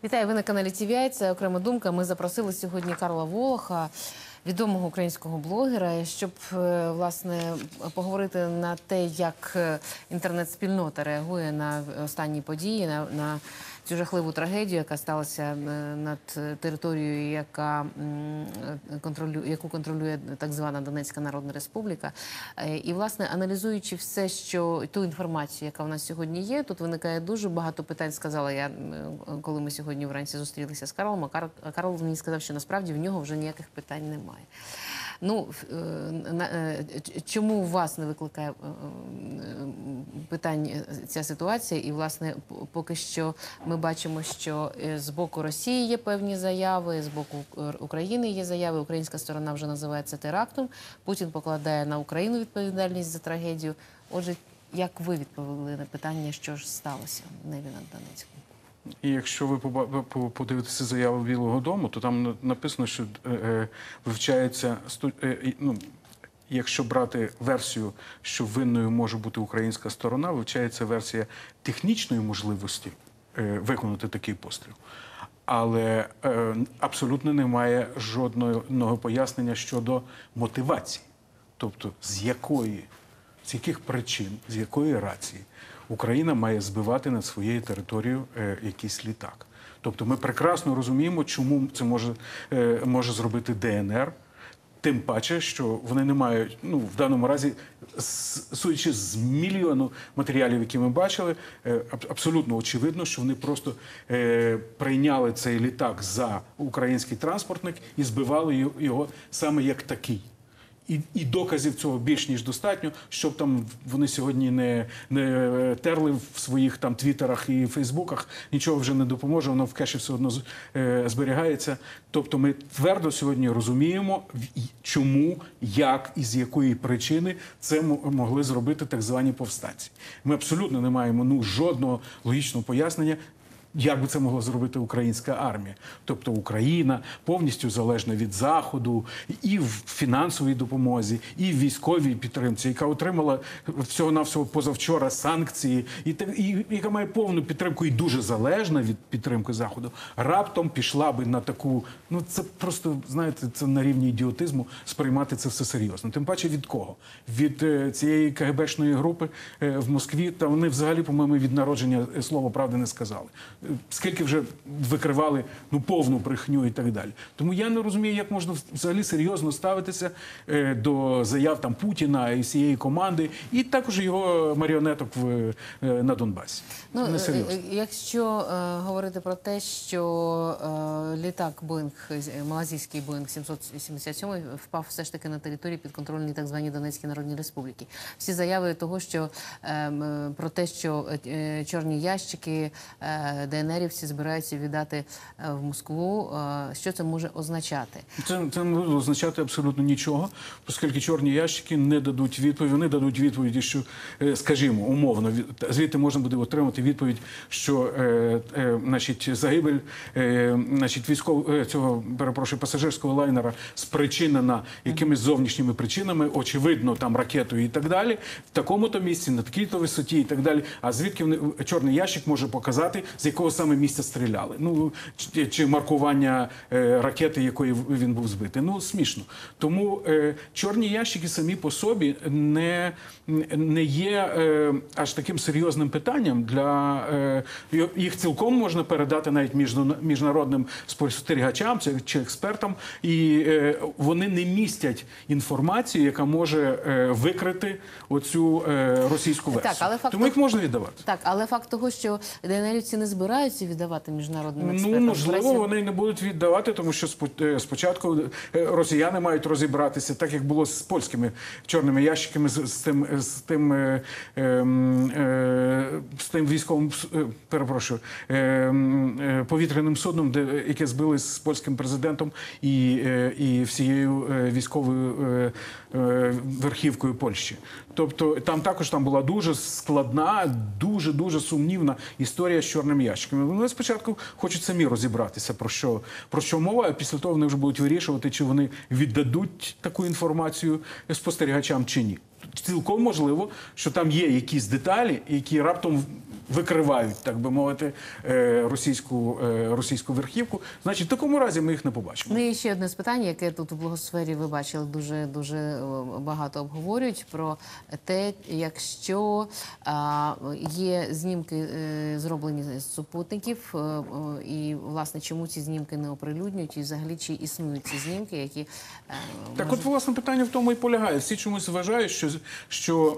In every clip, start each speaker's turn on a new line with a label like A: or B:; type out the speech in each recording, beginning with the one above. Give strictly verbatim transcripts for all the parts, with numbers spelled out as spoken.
A: Вітаю, ви на каналі Ті Ві Ай, це «Окрема думка». Ми запросили сьогодні Карла Волоха, відомого українського блогера, щоб, власне, поговорити на те, як інтернет-спільнота реагує на останні події, на, на цю жахливу трагедію, яка сталася над територією, яка контролює, яку контролює так звана Донецька Народна Республіка. І, власне, аналізуючи все, що ту інформацію, яка в нас сьогодні є, тут виникає дуже багато питань, сказала я, коли ми сьогодні вранці зустрілися з Карлом, а Карл мені сказав, що насправді в нього вже ніяких питань немає. Ну, чому у вас не викликає питань ця ситуація? І, власне, поки що ми бачимо, що з боку Росії є певні заяви, з боку України є заяви, українська сторона вже називає це терактом, Путін покладає на Україну відповідальність за трагедію. Отже, як ви відповіли на питання, що ж сталося в небі над Донецьком?
B: І якщо ви подивитеся заяву Білого дому, то там написано, що е, вивчається, е, ну, якщо брати версію, що винною може бути українська сторона, вивчається версія технічної можливості е, виконати такий постріл. Але е, абсолютно немає жодного пояснення щодо мотивації. Тобто, з якої, з яких причин, з якої рації Україна має збивати над своєю територією е, якийсь літак. Тобто ми прекрасно розуміємо, чому це може, е, може зробити Де Ен Ер, тим паче, що вони не мають, ну, в даному разі, судячи з мільйону матеріалів, які ми бачили, е, абсолютно очевидно, що вони просто е, прийняли цей літак за український транспортник і збивали його саме як такий. І, і доказів цього більш ніж достатньо, щоб там вони сьогодні не, не терли в своїх там твіттерах і фейсбуках, нічого вже не допоможе, воно в кеші все одно е, зберігається. Тобто ми твердо сьогодні розуміємо, чому, як і з якої причини це могли зробити так звані повстанці. Ми абсолютно не маємо ну, жодного логічного пояснення, як би це могла зробити українська армія. Тобто Україна повністю залежна від Заходу і в фінансовій допомозі, і в військовій підтримці, яка отримала всього-навсього позавчора санкції, і, і яка має повну підтримку і дуже залежна від підтримки Заходу, раптом пішла би на таку, ну це просто, знаєте, це на рівні ідіотизму сприймати це все серйозно. Тим паче від кого? Від е, цієї ка ге бешної групи е, в Москві, та вони взагалі, по-моєму, від народження слова правди не сказали. Скільки вже викривали ну, повну брехню і так далі. Тому я не розумію, як можна взагалі серйозно ставитися е, до заяв там Путіна і всієї команди, і також його маріонеток в, е, на Донбасі.
A: Ну, якщо е, говорити про те, що е, літак Боїнг, малазійський Боїнг сімсот сімдесят сім впав все ж таки на території підконтрольній так званій Донецькій Народній Республіки. Всі заяви того, що е, про те, що е, чорні ящики е, Де Ен Ерівці збираються віддати е, в Москву, е, що це може означати?
B: Це, це не буде означати абсолютно нічого, оскільки чорні ящики не дадуть відповідь. Вони дадуть відповіді, що, е, скажімо, умовно, звідти можна буде отримати відповідь, що е, е, значить, загибель е, значить, військов, цього, перепрошую, пасажирського лайнера спричинена якимись зовнішніми причинами, очевидно, там ракетою і так далі, в такому-то місці, на такій-то висоті і так далі. А звідки вони, чорний ящик може показати, з якого саме місця стріляли? Ну, чи, чи маркування е, ракети, якої він був збитий? Ну, смішно. Тому е, чорні ящики самі по собі не, не є е, аж таким серйозним питанням для їх цілком можна передати навіть міжнародним спостерігачам чи експертам, і вони не містять інформацію, яка може викрити оцю російську версію. Так, але факт тому їх можна віддавати.
A: Так, але факт того, що Де Ен Ерівці не збираються віддавати міжнародним експертам.
B: Ну, можливо, вони не будуть віддавати, тому що спочатку росіяни мають розібратися, так як було з польськими чорними ящиками, з тим, з тим, з тим військовим, перепрошую, повітряним судном, де, яке збили з польським президентом і, і всією військовою верхівкою Польщі. Тобто там також там була дуже складна, дуже-дуже сумнівна історія з чорним ящиками. Вони спочатку хочуть самі розібратися, про що, про що мова, а після того вони вже будуть вирішувати, чи вони віддадуть таку інформацію спостерігачам чи ні. Цілком можливо, що там є якісь деталі, які раптом викривають, так би мовити, е, російську, е, російську верхівку, значить, в такому разі ми їх не побачимо.
A: Ну і ще одне питання, яке тут у блогосфері ви бачили дуже дуже багато обговорюють про те, якщо а, є знімки е, зроблені з супутників, е, е, і власне чому ці знімки не оприлюднюють, і взагалі чи існують ці знімки, які е,
B: Так,
A: можуть...
B: от власне питання в тому і полягає. Всі чомусь вважають, що що.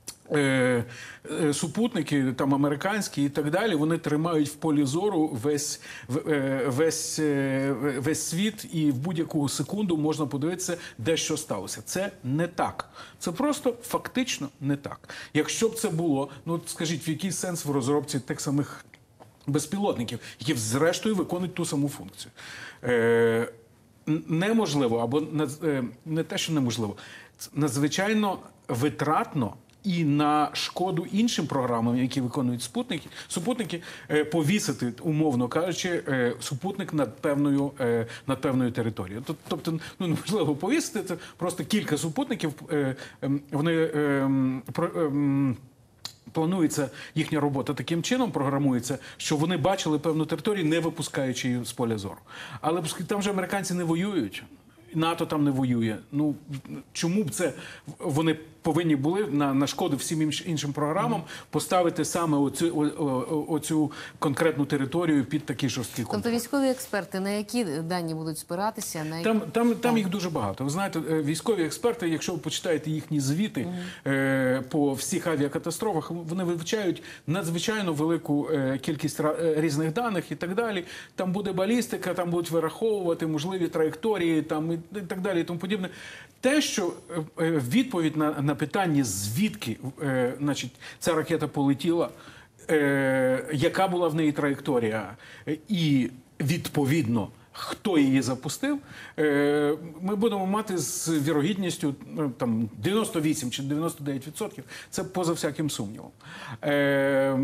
B: Е, е, супутники, там американські і так далі, вони тримають в полі зору весь, в- е, весь, е, весь світ, і в будь-яку секунду можна подивитися, де що сталося. Це не так. Це просто фактично не так. Якщо б це було, ну от скажіть, в який сенс в розробці тих самих безпілотників, які зрештою виконують ту саму функцію? Е, н- неможливо, або наз- е, не те, що неможливо, це надзвичайно витратно і на шкоду іншим програмам, які виконують супутники, супутники, е, повісити, умовно кажучи, е, супутник над певною, е, над певною територією. Тоб- Тобто, ну, неможливо повісити, це просто кілька супутників, е, ем, вони е, ем, про- ем, планується їхня робота таким чином, програмується, що вони бачили певну територію, не випускаючи її з поля зору. Але там же американці не воюють. НАТО там не воює. Ну чому б це вони повинні були на, на шкоду всім інш- іншим програмам поставити саме оцю, о, о, оцю конкретну територію під такий жорсткий контроль?
A: Тобто військові експерти на які дані будуть спиратися? На які...
B: Там, там, там їх дуже багато. Ви знаєте, е, військові експерти, якщо ви почитаєте їхні звіти е, по всіх авіакатастрофах, вони вивчають надзвичайно велику е, кількість ра- е, різних даних і так далі. Там буде балістика, там будуть вираховувати можливі траєкторії, там і, і так далі, і тому подібне. Те, що е, е, відповідь на, на питання, звідки е, значить, ця ракета полетіла, е, яка була в неї траєкторія, е, і відповідно, хто її запустив, е, ми будемо мати з вірогідністю ну, там, дев'яносто вісім чи дев'яносто дев'ять відсотків. Це поза всяким сумнівом. Е,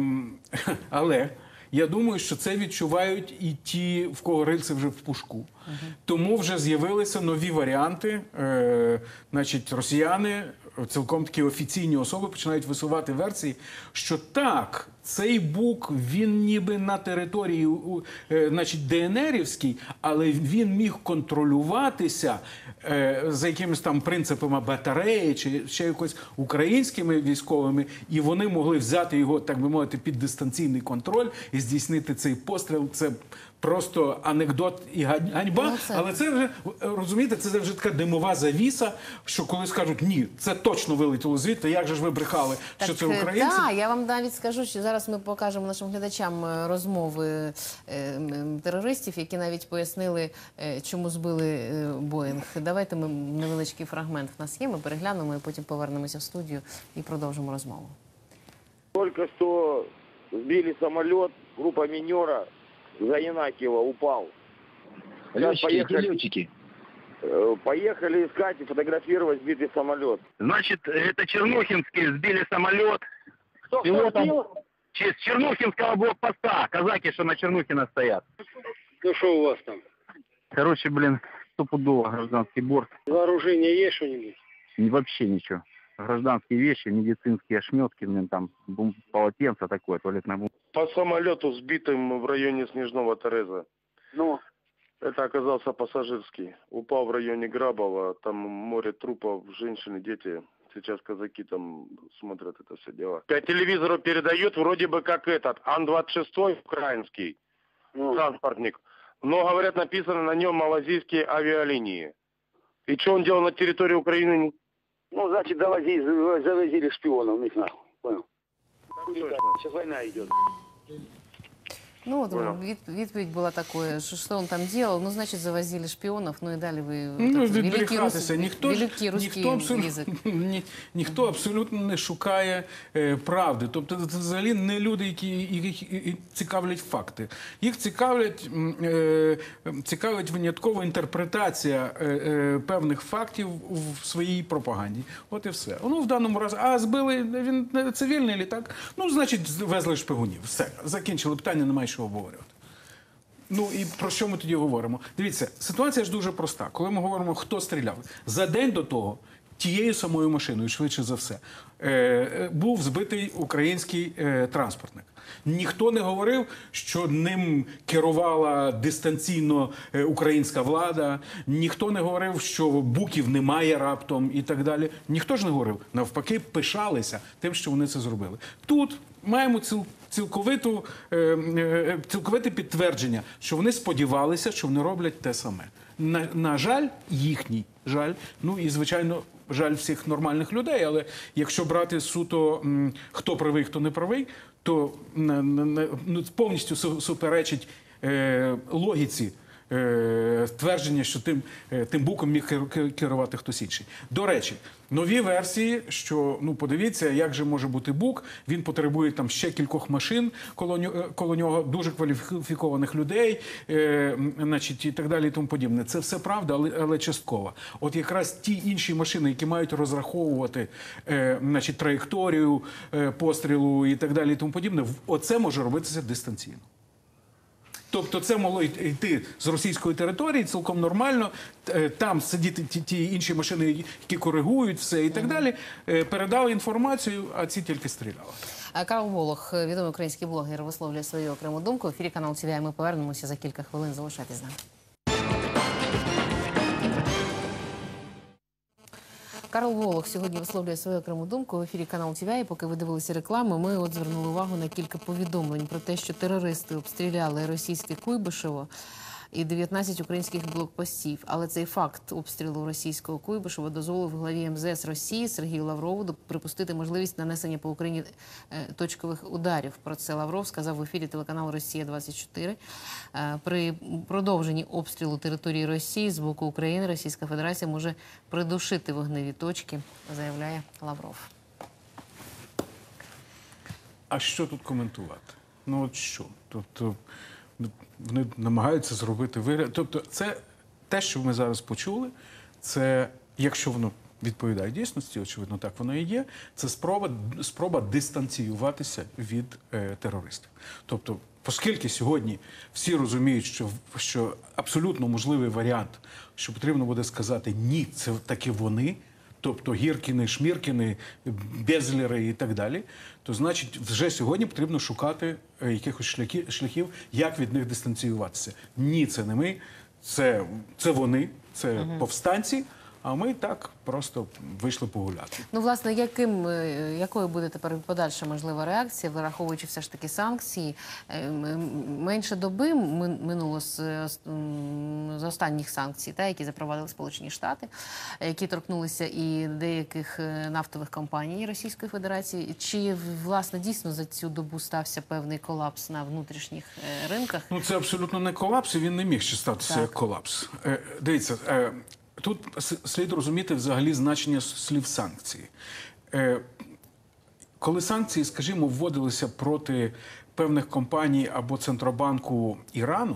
B: але я думаю, що це відчувають і ті, в кого рильце вже в пушку. Тому вже з'явилися нові варіанти. Е, значить, росіяни, цілком такі офіційні особи, починають висувати версії, що так, цей бук, він ніби на території у, е, значить, ДНРівській, але він міг контролюватися е, за якимись там принципами батареї чи ще якось українськими військовими, і вони могли взяти його, так би мовити, під дистанційний контроль і здійснити цей постріл. Це просто анекдот і ганьба,
A: Ну, це...
B: але це вже, розумієте, це вже така димова завіса, що коли скажуть, ні, це точно вилетіло звідти, як же ж ви брехали,
A: Так,
B: що це українці?
A: Так, я вам навіть скажу, що зараз ми покажемо нашим глядачам е, розмови е, м, терористів, які навіть пояснили, е, чому збили е, Боїнг. Давайте ми невеличкий фрагмент в нас є, ми переглянемо і потім повернемося в студію і продовжимо розмову.
C: Только что сбили самолет, группа минера за Янакиева упал. Сейчас
D: Летчики, где
C: поехали,
D: летчики?
C: э, поехали искать и фотографировать сбитый самолет.
D: Значит, это Чернухинские сбили самолет.
C: Кто,
D: Пилотом
C: сбил?
D: с Чернухинского блокпоста. Казаки, что на Чернухина стоят.
E: Ну что у вас там?
D: Короче, блин, стопудово гражданский борт.
E: Вооружение есть что-нибудь?
D: И вообще ничего. Гражданские вещи, медицинские ошметки, блин, там бум- полотенце такое, туалетная бумага.
F: По самолету, сбитым в районе Снежного Тереза.
E: Ну,
F: Это оказался пассажирский. Упал в районе Грабова. Там море трупов, женщины, дети. Сейчас казаки там смотрят это все дело. По телевизору передают вроде бы как этот, Ан двадцать шесть украинский
E: ну,
F: транспортник. Но, говорят, написано на нем малазийские авиалинии. И что он делал на территории Украины?
E: ну, значит, завозили, завозили шпионов, них нахуй. Понял? Сейчас война идет.
A: Ну, от
F: Понял.
A: від, відповідь була такою, що що він там робив, ну, значить, завозили шпіонів, ну і далі ви...
B: Ну,
A: так, великий
B: відбрехатися.
A: рус-
B: Ніхто, ж-
A: великий русський
B: ніхто, абсолютно,
A: язик.
B: ні, ніхто абсолютно не шукає е, правди. Тобто це взагалі не люди, які їх і- і цікавлять факти. Їх цікавлять, м, е, цікавить винятково інтерпретація е, е, певних фактів в своїй пропаганді. От і все. Ну, в даному разі, а збили, він не цивільний літак, ну, значить, везли шпигунів. Все, закінчили питання, немає що обговорювати. Ну і про що ми тоді говоримо? Дивіться, ситуація ж дуже проста. Коли ми говоримо, хто стріляв, за день до того тією самою машиною, швидше за все, е, був збитий український е, транспортник. Ніхто не говорив, що ним керувала дистанційно е, українська влада, ніхто не говорив, що буків немає раптом і так далі. Ніхто ж не говорив. Навпаки, пишалися тим, що вони це зробили. Тут маємо ціл, цілковиту, е, е, цілковите підтвердження, що вони сподівалися, що вони роблять те саме. На, на жаль, їхній жаль, ну і, звичайно, жаль всіх нормальних людей, але якщо брати суто, м, хто правий, хто не правий, то на, на, на, ну, повністю су- суперечить е, логіці е, твердження, що тим, е, тим буком міг кер- керувати хтось інший. До речі, нові версії, що, ну, подивіться, як же може бути бук, він потребує там ще кількох машин коло, ню- коло нього, дуже кваліфікованих людей, е, значить, і так далі, і тому подібне. Це все правда, але, але частково. От якраз ті інші машини, які мають розраховувати е, значить, траєкторію е, пострілу і так далі, і тому подібне, в- оце може робитися дистанційно. Тобто це могло й- йти з російської території цілком нормально, е, там сидіти ті, ті інші машини, які коригують все і так далі, е, передали інформацію, а ці тільки стріляли.
A: А Карл Волох, відомий український блогер, висловлює свою окрему думку. В ефірі каналу ТВ. Ми повернемося за кілька хвилин. Залишайтесь з нами. Карл Волох сьогодні висловлює свою окрему думку в ефірі каналу ТВ. І поки ви дивилися рекламу, ми от звернули увагу на кілька повідомлень про те, що терористи обстріляли російське Куйбишево і дев'ятнадцять українських блокпостів. Але цей факт обстрілу російського Куйбишева дозволив главі ем зе ес Росії Сергію Лаврову доп- припустити можливість нанесення по Україні е, точкових ударів. Про це Лавров сказав в ефірі телеканалу Росія двадцять чотири. Е, При продовженні обстрілу території Росії з боку України Російська Федерація може придушити вогневі точки, заявляє Лавров.
B: А що тут коментувати? Ну от що? Тобто вони намагаються зробити вигляд. Тобто це те, що ми зараз почули, це, якщо воно відповідає дійсності, очевидно, так воно і є, це спроба, спроба дистанціюватися від е, терористів. Тобто, оскільки сьогодні всі розуміють, що, що абсолютно можливий варіант, що потрібно буде сказати «ні, це таки вони», тобто Гіркіни, Шміркіни, Безлери і так далі, то, значить, вже сьогодні потрібно шукати е, якихось шляхів, шляхів, як від них дистанціюватися. Ні, це не ми, це, це вони, це угу. повстанці, а ми так просто вийшли погуляти.
A: Ну, власне, яким, е, якою буде тепер подальша можлива реакція, враховуючи все ж таки санкції? Е, м- Менше доби ми- минуло з, з, м, з останніх санкцій, та, які запровадили Сполучені Штати, е, які торкнулися і деяких е, нафтових компаній Російської Федерації. Чи, власне, дійсно за цю добу стався певний колапс на внутрішніх е, ринках?
B: Ну, це абсолютно не колапс, і він не міг ще статися
A: Так.
B: як колапс. Е, дивіться, е, тут с- слід розуміти взагалі значення слів санкції. Е, коли санкції, скажімо, вводилися проти певних компаній або Центробанку Ірану,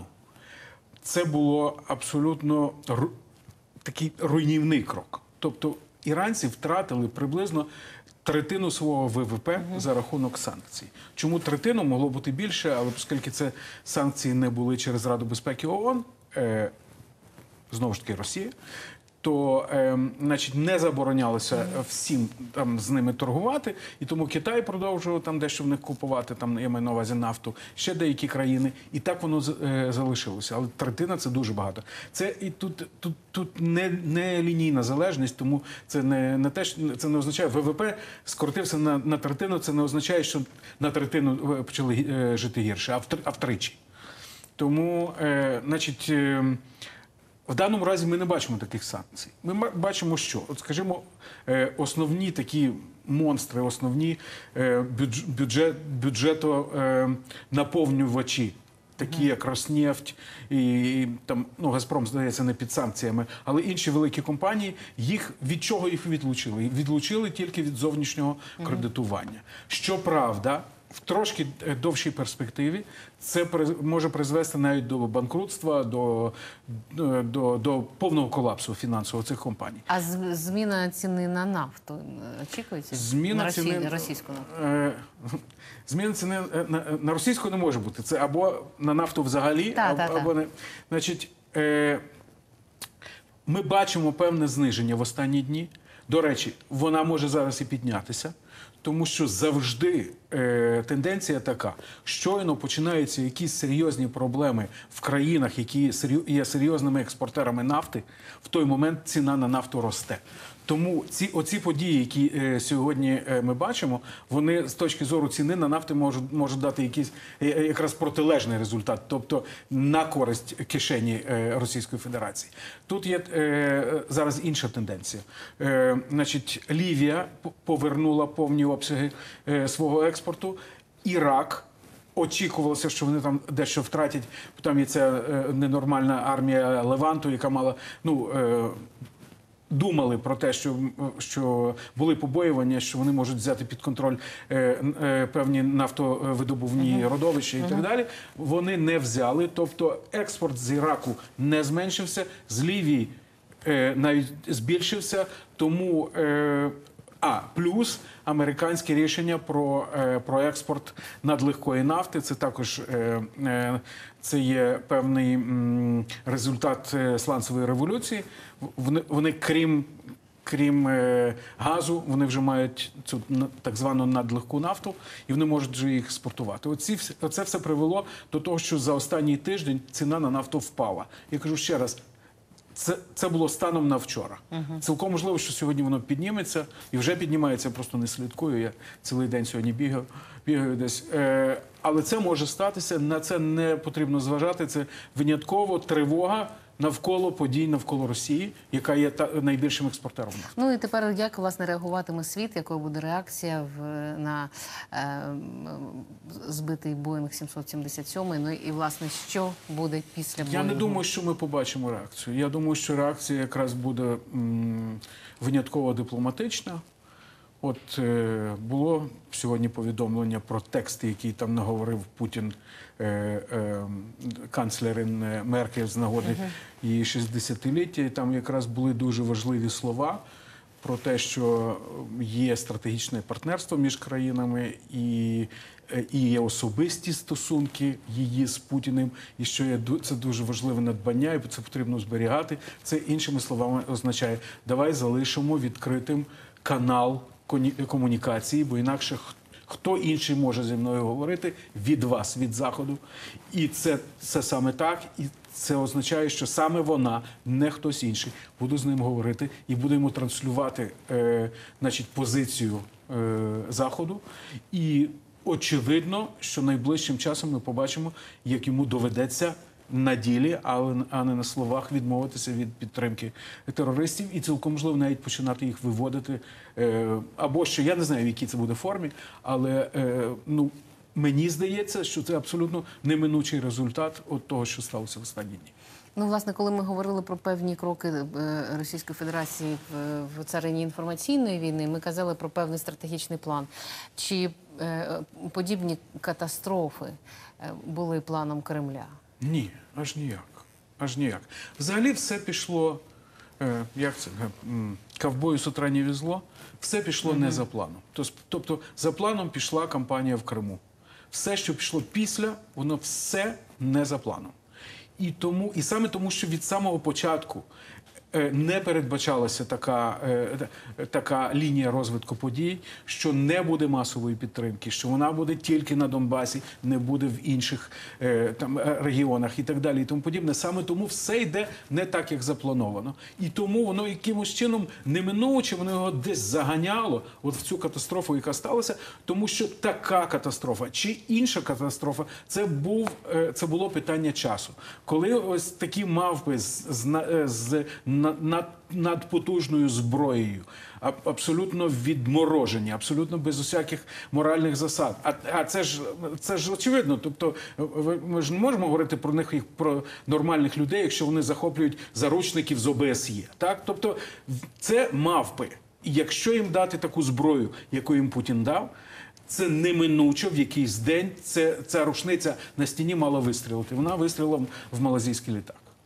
B: це було абсолютно ру- такий руйнівний крок. Тобто іранці втратили приблизно третину свого ВВП uh-huh. за рахунок санкцій. Чому третину? Могло бути більше, але оскільки це санкції не були через Раду безпеки ООН, е, знову ж таки Росія, то е, значить, не заборонялося всім там з ними торгувати, і тому Китай продовжував там дещо в них купувати, там я маю на увазі нафту, ще деякі країни, і так воно е, залишилося. Але третина – це дуже багато. Це і тут, тут, тут не, не лінійна залежність, тому це не, не те, що це не означає, ВВП скоротився на, на третину, це не означає, що на третину почали е, жити гірше, а, втр, а втричі. Тому, е, значить, е, в даному разі ми не бачимо таких санкцій. Ми бачимо, що, от скажімо, е, основні такі монстри, основні е, бюдж, бюджет, бюджетонаповнювачі, такі як Роснефть і, і там, ну, Газпром, здається, не під санкціями, але інші великі компанії, їх від чого їх відлучили? Відлучили тільки від зовнішнього кредитування. Щоправда, в трошки довшій перспективі це може призвести навіть до банкрутства, до, до, до повного колапсу фінансового цих компаній.
A: А з- зміна ціни на нафту е, очікується?
B: Зміна
A: на Росії,
B: ціни
A: російську нафту?
B: Е, зміна ціни е, на, на російську не може бути. Це або на нафту взагалі,
A: Та,
B: або,
A: та, та.
B: або не. Значить, е, ми бачимо певне зниження в останні дні. До речі, вона може зараз і піднятися, тому що завжди е, тенденція така, щойно починаються якісь серйозні проблеми в країнах, які серйо, є серйозними експортерами нафти, в той момент ціна на нафту росте. Тому ці оці події, які е, сьогодні е, ми бачимо, вони з точки зору ціни на нафти можуть, можуть дати якийсь е, якраз протилежний результат, тобто на користь кишені е, Російської Федерації. Тут є е, зараз інша тенденція. Е, значить, Лівія повернула повні обсяги е, свого експорту, Ірак. Очікувалося, що вони там дещо втратять. Там є ця е, ненормальна армія Леванту, яка мала, ну, е, думали про те, що, що були побоювання, що вони можуть взяти під контроль е, е, певні нафтовидобувні uh-huh. родовища і uh-huh. так далі. Вони не взяли. Тобто експорт з Іраку не зменшився, з Лівії е, навіть збільшився. Тому е, А, плюс американське рішення про, е, про експорт надлегкої нафти. Це також е, е, це є певний м, результат е, сланцевої революції. Вони, вони крім, крім е, газу, вони вже мають цю так звану надлегку нафту, і вони можуть вже їх експортувати. Оці, оце все привело до того, що за останній тиждень ціна на нафту впала. Я кажу ще раз, Це, це було станом на вчора. Uh-huh. Цілком можливо, що сьогодні воно підніметься, і вже піднімається, я просто не слідкую, я цілий день сьогодні бігаю, бігаю десь. Е, але це може статися, на це не потрібно зважати, це винятково тривога навколо подій навколо Росії, яка є та, найбільшим експортером нафти.
A: Ну і тепер як, власне, реагуватиме світ, якою буде реакція в, на е, збитий Боїнг сімсот сімдесят сім, ну і, власне, що буде після Боїнгу?
B: Я не думаю, що ми побачимо реакцію. Я думаю, що реакція якраз буде м, винятково дипломатична. От е, було сьогодні повідомлення про тексти, які там наговорив Путін, е, е, канцлерин Меркель з нагоди uh-huh. її шістдесятиліття. І там якраз були дуже важливі слова про те, що є стратегічне партнерство між країнами і, і є особисті стосунки її з Путіним, і що є, це дуже важливе надбання, і це потрібно зберігати. Це, іншими словами, означає, давай залишимо відкритим канал комунікації, бо інакше хто інший може зі мною говорити від вас, від Заходу. І це, це саме так, і це означає, що саме вона, не хтось інший, буде з ним говорити і буде йому транслювати е, значить, позицію е, Заходу. І очевидно, що найближчим часом ми побачимо, як йому доведеться на ділі, а не на словах відмовитися від підтримки терористів і цілком можливо навіть починати їх виводити. Або що, я не знаю, в якій це буде формі, але ну, мені здається, що це абсолютно неминучий результат от того, що сталося в останні дні.
A: Ну, власне, коли ми говорили про певні кроки Російської Федерації в царині інформаційної війни, ми казали про певний стратегічний план. Чи подібні катастрофи були планом Кремля?
B: Ні, аж ніяк. Аж ніяк. Взагалі все пішло, е, як це, ковбою з утра не везло, все пішло mm-hmm. не за планом. Тобто за планом пішла кампанія в Криму. Все, що пішло після, воно все не за планом. І, тому, і саме тому, що від самого початку не передбачалася така, така лінія розвитку подій, що не буде масової підтримки, що вона буде тільки на Донбасі, не буде в інших там, регіонах і так далі і тому подібне. Саме тому все йде не так, як заплановано. І тому воно якимось чином неминуче, воно його десь заганяло от в цю катастрофу, яка сталася, тому що така катастрофа чи інша катастрофа, це, був, це було питання часу. Коли ось такі мавпи з, з, з Над, над потужною зброєю, абсолютно відморожені, абсолютно без усяких моральних засад. А, а це ж це ж очевидно. Тобто, ми ж не можемо говорити про них як про нормальних людей, якщо вони захоплюють заручників з О Б С Є. Так, тобто, це мавпи. І якщо їм дати таку зброю, яку їм Путін дав, це неминуче в якийсь день це, ця рушниця на стіні мала вистрілити. Вона вистрілила в малазійський літак.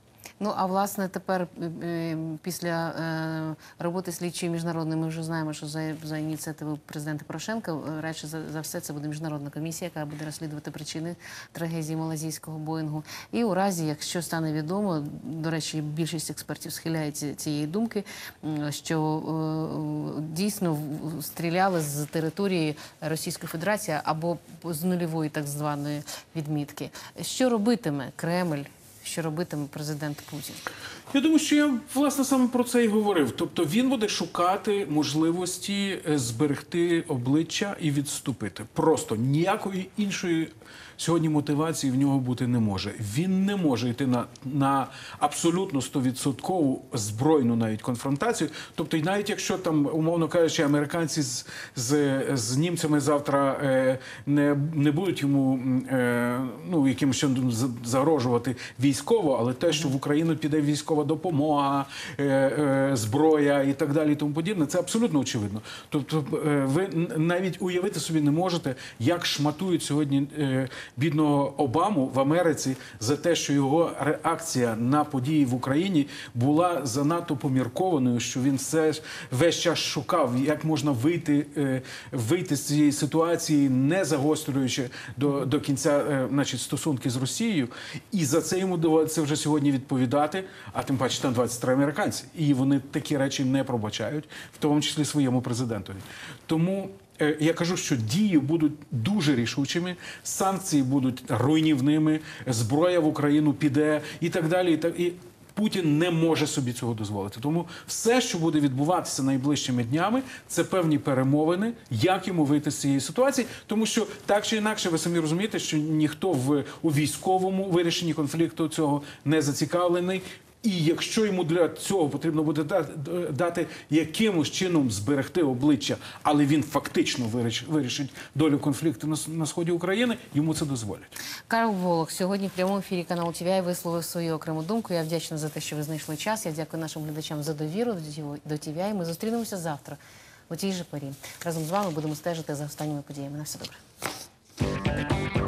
A: Ну, а власне тепер е, е, після е, роботи слідчої міжнародної ми вже знаємо, що за, за ініціативою президента Порошенка, е, радше за, за все це буде міжнародна комісія, яка буде розслідувати причини трагедії малазійського Боїнгу. І у разі, якщо стане відомо, до речі, більшість експертів схиляється цієї думки, м, що е, дійсно в- стріляли з території Російської Федерації або з нульової так званої відмітки. Що робитиме Кремль? Що робитиме президент Путін?
B: Я думаю, що я власне саме про це і говорив. Тобто він буде шукати можливості е, зберегти обличчя і відступити. Просто ніякої іншої сьогодні мотивації в нього бути не може. Він не може йти на, на абсолютно стовідсоткову збройну навіть конфронтацію. Тобто, і навіть якщо там, умовно кажучи, американці з, з, з німцями завтра е, не, не будуть йому е, ну, якимось чином за- загрожувати військово, але те, що в Україну піде військова допомога, е, е, зброя і так далі, і тому подібне, це абсолютно очевидно. Тобто, е, ви н- навіть уявити собі не можете, як шматують сьогодні е, бідного Обаму в Америці за те, що його реакція на події в Україні була занадто поміркованою, що він все ж весь час шукав, як можна вийти, е, вийти з цієї ситуації, не загострюючи до, до кінця е, значить, стосунки з Росією. І за це йому доводиться вже сьогодні відповідати, а тим паче там двадцять три американці. І вони такі речі не пробачають, в тому числі своєму президентові. Тому е, я кажу, що дії будуть дуже рішучими, санкції будуть руйнівними, зброя в Україну піде і так далі. І так, і Путін не може собі цього дозволити. Тому все, що буде відбуватися найближчими днями, це певні перемовини, як йому вийти з цієї ситуації. Тому що так чи інакше, ви самі розумієте, що ніхто в, у військовому вирішенні конфлікту цього не зацікавлений. І якщо йому для цього потрібно буде дати, дати якимось чином зберегти обличчя, але він фактично виріш, вирішить долю конфлікту на, на сході України, йому це дозволять.
A: Карл Волох сьогодні в прямому ефірі каналу ТВІ висловив свою окрему думку. Я вдячна за те, що ви знайшли час. Я дякую нашим глядачам за довіру до ТВІ. Ми зустрінемося завтра у тій же порі. Разом з вами будемо стежити за останніми подіями. На все добре.